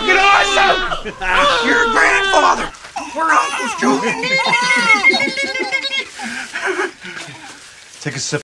fucking awesome! You're a grandfather! We're uncles, Joe. Take a sip